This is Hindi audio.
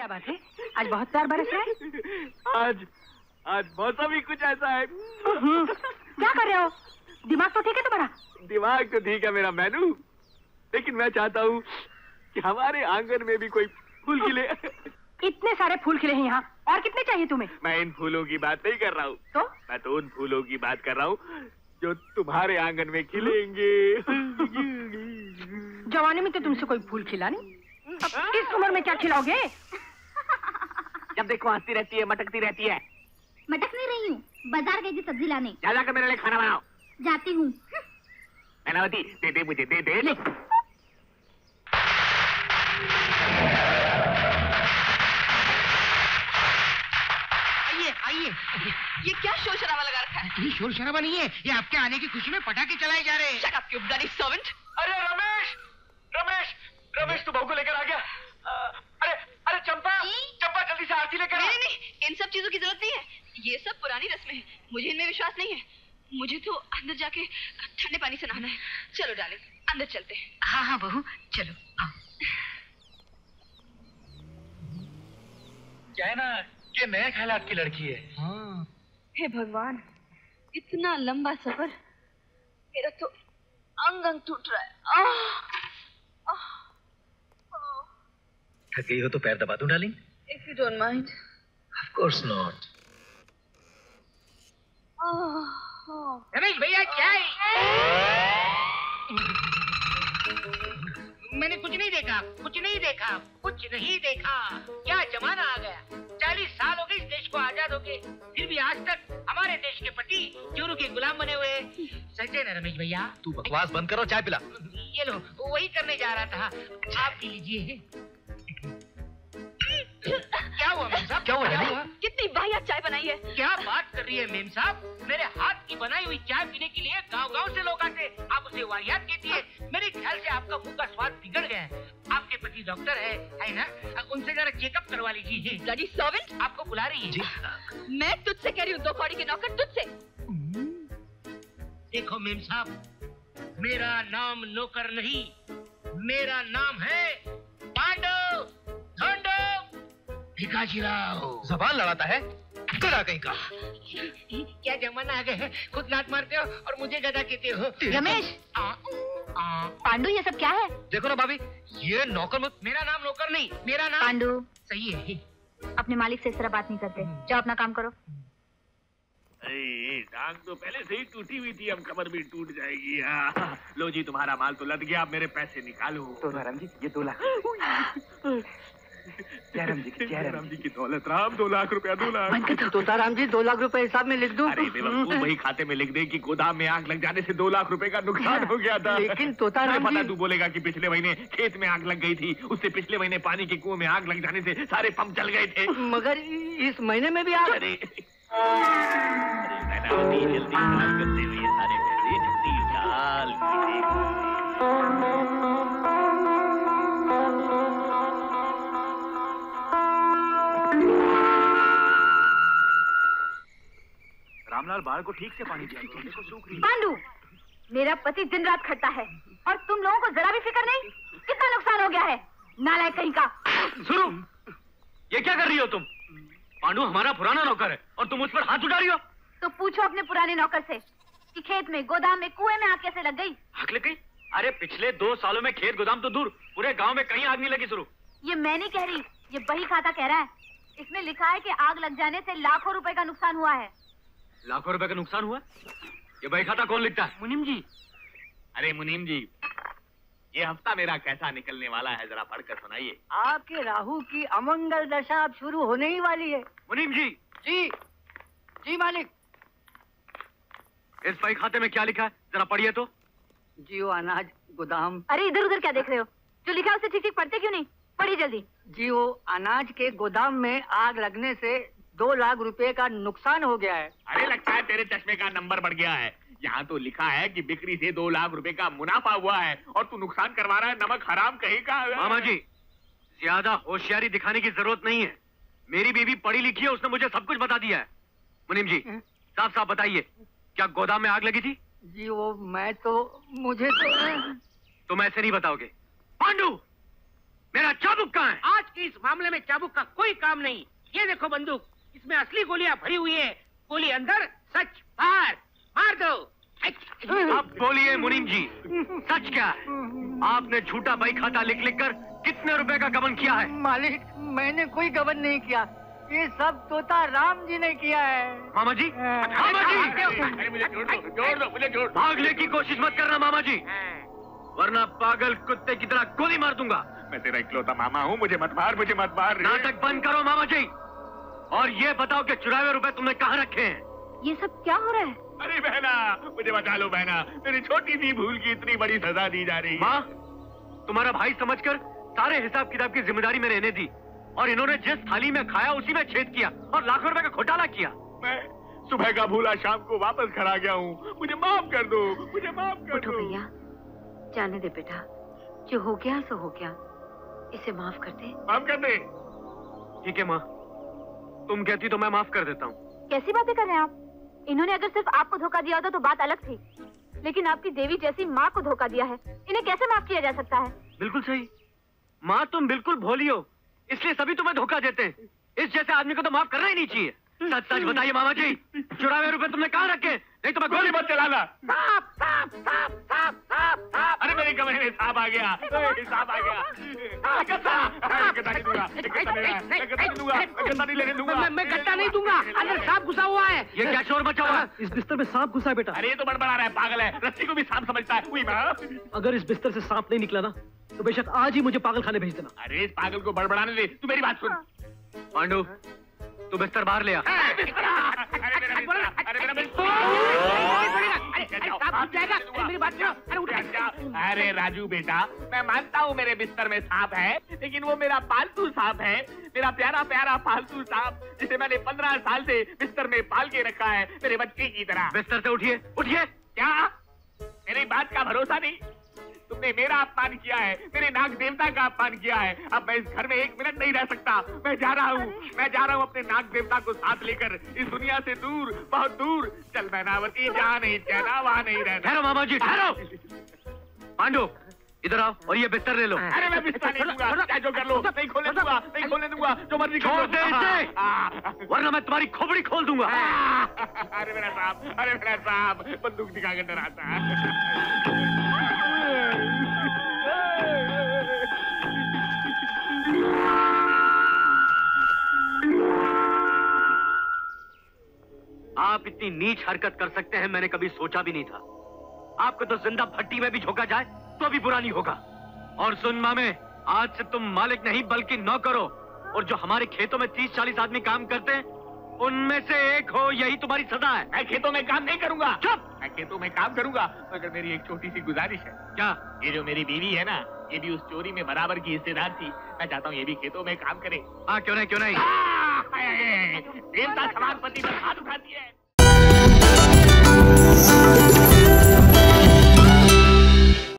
क्या बात है, आज बहुत प्यार बरस रहा है। आज मौसम ही कुछ ऐसा है। क्या कर रहे हो? दिमाग तो ठीक है तुम्हारा? दिमाग तो ठीक है मेरा मैनू, लेकिन मैं चाहता हूँ कि हमारे आंगन में भी कोई फूल खिले। इतने सारे फूल खिले हैं यहाँ, और कितने चाहिए तुम्हें? मैं इन फूलों की बात नहीं कर रहा हूँ। तो? मैं तो उन फूलों की बात कर रहा हूँ जो तुम्हारे आंगन में खिलेंगे। जवानी में तो तुमसे कोई फूल खिला नहीं, इस उम्र में क्या खिलाओगे? जब देखो हंसती रहती है, मटकती रहती है। मटक नहीं रही हूँ, बाजार गई थी सब्जी लाने। जा जाकर मेरे लिए खाना बनाओ। जाती हूँ। मैनावती दे दे मुझे, दे दे। आइए, ये क्या शोर शराबा लगा रखा है? ये शोर शराबा नहीं है, ये आपके आने की खुशी में पटाखे चलाए जा रहे हैं। Shut up, you bloody servant! अरे रमेश तू बहू को लेकर आ गया। अरे चंपा जल्दी से आरती लेकर आ। नहीं, इन सब चीजों की जरूरत नहीं है। ये सब पुरानी रस्में हैं, मुझे इनमें विश्वास नहीं है। मुझे तो अंदर जाके ठंडे पानी से नहाना है। चलो डाले, अंदर चलते हैं। हाँ बहू, चलो। क्या है ना कि नए ख्यालात की लड़की है। हाँ। हे भगवान, इतना लंबा सफर, मेरा तो अंग टूट रहा है। थक गई हो तो पैर दबा दूं darling? If you don't mind. Of course not. Ramesh भैया क्या है? मैंने कुछ नहीं देखा। क्या जमाना आ गया। 40 साल हो गए इस देश को आजाद होके, फिर भी आज तक हमारे देश के पति चोरों के गुलाम बने हुए। सच है ना रमेश भैया? तू बकवास बंद करो, चाय पिला। ये लो, वही करने जा रहा था। आप पी लीजिए। क्या हुआ मेम साहब? क्या हुआ? कितनी वाहियात चाय बनाई है। क्या बात कर रही है मेम साहब? मेरे हाथ की बनाई हुई चाय पीने के लिए गांव-गांव से लोग आते, आप उसे वाहियात कहती है। मेरे ख्याल से आपका मुंह का स्वाद बिगड़ गया है। आपके पति डॉक्टर है ना? उनसे जरा चेकअप करवा लीजिए। ब्लडी सर्वेंट, आपको बुला रही है जी। मैं तुझसे कह रही हूँ, 2 कौड़ी के नौकर तुझसे। देखो मेम साहब, मेरा नाम नौकर नहीं, मेरा नाम है पांडव भिकाजीराव। ज़बान लड़ाता है गधा कहीं का। क्या जमाना आ गया है, खुद लात मारते हो और मुझे गधा कहते हो। रमेश, पांडु ये सब क्या है? देखो ना भाभी, ये नौकर मत। मेरा नाम नौकर नहीं, मेरा नाम पांडु। सही है। अपने मालिक से इस तरह बात नहीं करते, जाओ अपना काम करो। टांग तो पहले से ही टूटी हुई थी, अब कमर भी टूट जाएगी। लो जी, तुम्हारा माल तो लद गया, अब मेरे पैसे निकालो। तोताराम जी, ये 2 लाख। जयराम जी की दौलत। राम 2 लाख रुपया, 2 लाख। तोताराम जी 2 लाख रुपए हिसाब में लिख दूं? अरे बेवकूफ, वही खाते में लिख दे कि गोदाम में आग लग जाने से 2 लाख रुपए का नुकसान हो गया था। लेकिन तोताराम जी, तू बोलेगा कि पिछले महीने खेत में आग लग गई थी, उससे पिछले महीने पानी के कुएं में आग लग जाने से सारे पंप जल गए थे। मगर इस महीने में भी आग। अरे जल्दी निकाल करते हुए सारे पैसे, जल्दी निकाल। रामलाल बाल को ठीक से पानी दिया करो, देखो सूख रही है। पांडु, मेरा पति दिन रात खटता है और तुम लोगों को जरा भी फिक्र नहीं। कितना नुकसान हो गया है, नालायक कहीं का। सुनो, ये क्या कर रही हो तुम? पांडु हमारा पुराना नौकर है और तुम उस पर हाथ उठा रही हो। तो पूछो अपने पुराने नौकर से कि खेत में, गोदाम में, कुएं में आग कैसे लग गई। आग लग गई? अरे पिछले 2 सालों में खेत गोदाम तो दूर, पूरे गांव में कहीं आग नहीं लगी। शुरू ये मैं नहीं कह रही, ये बही खाता कह रहा है। इसमें लिखा है कि आग लग जाने से लाखों रुपए का नुकसान हुआ है। लाखों रुपए का नुकसान हुआ? ये बही खाता कौन लिखता है? मुनीम जी। अरे मुनीम जी, ये हफ्ता मेरा कैसा निकलने वाला है, जरा पढ़कर सुनाइए। आपके राहु की अमंगल दशा अब शुरू होने ही वाली है। मुनीम जी। जी मालिक। इस बही खाते में क्या लिखा है, जरा पढ़िए तो। जियो अनाज गोदाम। अरे इधर उधर क्या देख रहे हो, जो लिखा है उसे ठीक ठीक पढ़ते क्यों नहीं? पढ़िए जल्दी। जियो अनाज के गोदाम में आग लगने से 2 लाख रुपए का नुकसान हो गया है। अरे लगता है तेरे चश्मे का नंबर बढ़ गया है। यहाँ तो लिखा है कि बिक्री से 2 लाख रुपए का मुनाफा हुआ है और तू नुकसान करवा रहा है, नमक हराम कहीं का। मामा जी, ज्यादा होशियारी दिखाने की जरूरत नहीं है। मेरी बीवी पढ़ी लिखी है, उसने मुझे सब कुछ बता दिया है। मुनीम जी, साफ साफ बताइए, क्या गोदाम में आग लगी थी? जी मुझे तो तुम ऐसे नहीं बताओगे। पांडु, मेरा चाबुक कहाँ है? आज के इस मामले में चाबुक का कोई काम नहीं। ये देखो बंदूक, इसमें असली गोलियां भरी हुई है। गोली अंदर, सच बाहर। मार दो। अब बोलिए मुनीम जी, सच क्या है? आपने झूठा बही खाता लिख लिख कर कितने रुपए का गबन किया है? मालिक, मैंने कोई गबन नहीं किया। ये सब तोता राम जी ने किया है। मामा जी, मामा जी, अरे मुझे जोड़ दो, मुझे जोड़। भागने की कोशिश मत करना मामा जी, वरना पागल कुत्ते की तरह गोली मार दूंगा। मैं तेरा इकलौता मामा हूँ, मुझे मत मार, मुझे मत मार। नाटक बंद करो मामा जी, और ये बताओ कि चुराए हुए रुपए तुमने कहाँ रखे हैं? ये सब क्या हो रहा है? अरे बहना, मुझे बचा लो बहना, मेरी छोटी सी भूल की इतनी बड़ी सजा दी जा रही है। माँ, तुम्हारा भाई समझकर सारे हिसाब किताब की जिम्मेदारी में रहने दी, और इन्होंने जिस थाली में खाया उसी में छेद किया और लाखों रुपए का घोटाला किया। मैं सुबह का भूला शाम को वापस घर आ गया हूँ, मुझे माफ कर दो, मुझे माफ कर उठो दो। भैया, जाने दे बेटा, जो हो गया सो हो गया, इसे माफ कर दे। माफ कर दे। ठीक है माँ, तुम कहती तो मैं माफ कर देता हूँ। कैसी बातें कर रहे हैं आप? इन्होंने अगर सिर्फ आपको धोखा दिया होता तो बात अलग थी, लेकिन आपकी देवी जैसी माँ को धोखा दिया है, इन्हें कैसे माफ किया जा सकता है? बिल्कुल सही माँ, तुम बिल्कुल भोली हो, इसलिए सभी तुम्हें धोखा देते हैं। इस जैसे आदमी को तो माफ करना ही नहीं चाहिए। सच सच बताइए मामा जी, चुराए हुए रुपए तुमने कहाँ रखे? नहीं तो मैं गोली मत चलाना। साफ साफ साफ साफ साफ साफ। अरे मेरे कमरे में सांप आ गया, सांप आ गया। मैं गट्टा नहीं दूंगा, अंदर सांप घुसा हुआ है। ये क्या शोर मचा हुआ है? इस बिस्तर में सांप घुसा है बेटा। अरे ये तो बड़बड़ा रहा है, पागल है, रस्सी को भी सांप समझता है। हुई माँ। अगर इस बिस्तर से सांप नहीं निकला ना तो बेशक आज ही मुझे पागल खाने भेज देना। अरे इस पागल को बड़बड़ाने दे, तू मेरी बात सुन। पांडु, तू बिस्तर बाहर ले आ। अरे राजू बेटा, मैं मानता हूँ मेरे बिस्तर में सांप है, लेकिन वो मेरा पालतू सांप है, मेरा प्यारा प्यारा पालतू सांप, जिसे मैंने 15 साल से बिस्तर में पाल के रखा है, मेरे बच्चे की तरह। बिस्तर से उठिए, उठिए। क्या मेरी बात का भरोसा नहीं? तुमने मेरा अपमान किया है, मेरे नाग देवता का अपमान किया है। अब मैं इस घर में 1 मिनट नहीं रह सकता। मैं जा रहा हूँ अपने नाग देवता को साथ लेकर इस दुनिया से दूर, बहुत दूर। चल मैनावती, जहाँ नहीं कहना वहाँ नहीं रहना। ठहरो मामा जी, ठहरो। पांडु, इधर आओ और ये बिस्तर ले लो। अरे मैं बिस्तर नहीं दूंगा, चाहे जो कर लो, नहीं खोलने दूंगा, नहीं खोलने दूंगा, जो मर्जी छोड़ दे इसे, वरना मैं तुम्हारी खोपड़ी खोल दूंगा। अरे मेरा सांप, बंदूक दिखाकर डराता है। आप इतनी नीच हरकत कर सकते हैं, मैंने कभी सोचा भी नहीं था। आपको तो जिंदा भट्टी में भी झोंका जाए तो भी बुरा नहीं होगा। और सुन मामे, आज से तुम मालिक नहीं बल्कि नौकर हो, और जो हमारे खेतों में 30-40 आदमी काम करते हैं उनमें से एक हो, यही तुम्हारी सजा है। मैं खेतों में काम नहीं करूंगा। चुप! मैं खेतों में काम करूंगा, मगर मेरी एक छोटी सी गुजारिश है। क्या? ये जो मेरी बीवी है ना, ये भी उस चोरी में बराबर की हिस्सेदार थी। मैं चाहता हूँ ये भी खेतों में काम करे। हाँ, क्यों नहीं, क्यों नहीं। देवता समान पति पर हाथ उठाती है।